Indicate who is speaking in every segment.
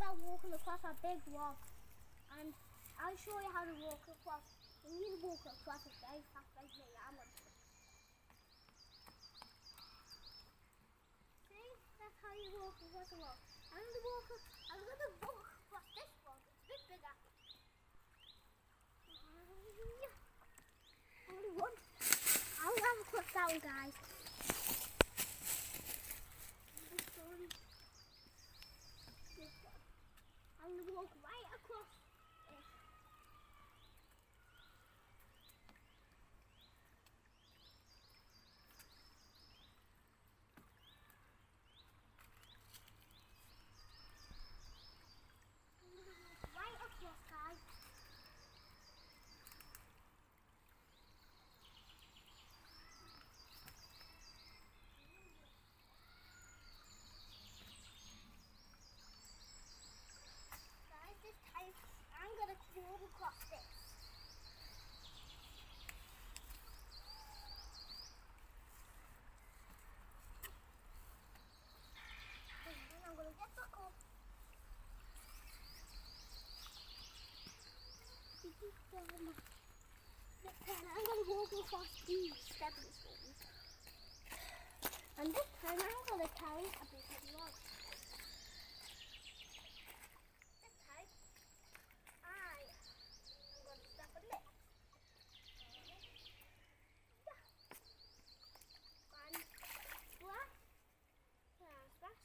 Speaker 1: without walking across a big rock. And I'll show you how to walk across. You need to walk across it very fast like me. I'm going to. See? That's how you walk across the rock. I'm going to walk across this rock. It's a bit bigger. Only one. I'll have a quick down, guys. I'm going to walk right across it. Right across, guys. Guys, this time I'm gonna walk across this. And then I'm gonna get back up. I'm going to walk across these stepping stones. And this time I'm going to carry a big log. This time I'm going to step on it. And splash. Splash.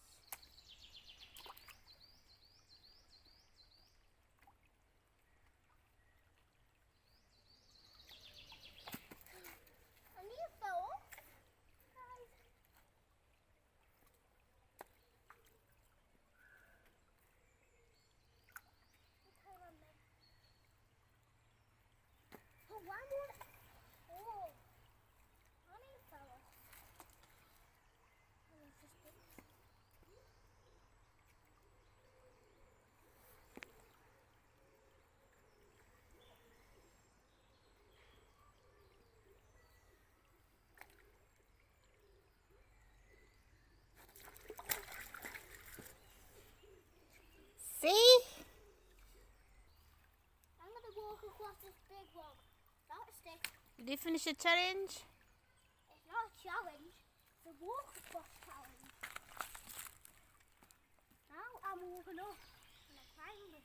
Speaker 2: See?
Speaker 1: I'm going to walk across this big rock without a stick.
Speaker 2: Did you finish the challenge?
Speaker 1: It's not a challenge, it's a walk across challenge. Now I'm walking up and I'm climbing.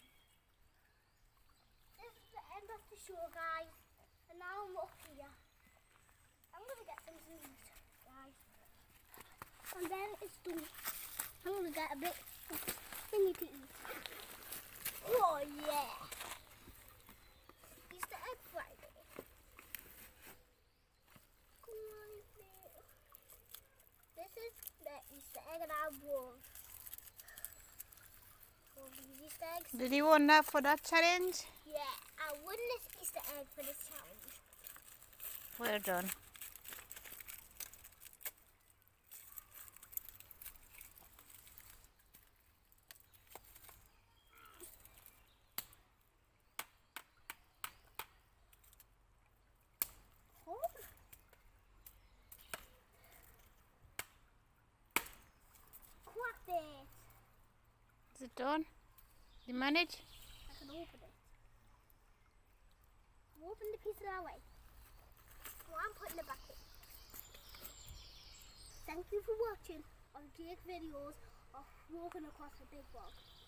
Speaker 1: This is the end of the show, guys. And now I'm up here. I'm going to get some zooms, guys. And then it's done. I'm going to get a bit thingy to eat. Oh yeah! Easter egg Friday. This is the Easter egg and I won. All these Easter eggs.
Speaker 2: Did you win that for that challenge?
Speaker 1: Yeah, I won this Easter egg for this challenge.
Speaker 2: Well done. Is it done? Did you manage?
Speaker 1: I can open it. Open the piece that way. So I'm putting it back in. Thank you for watching our Jake videos of walking across a big rock.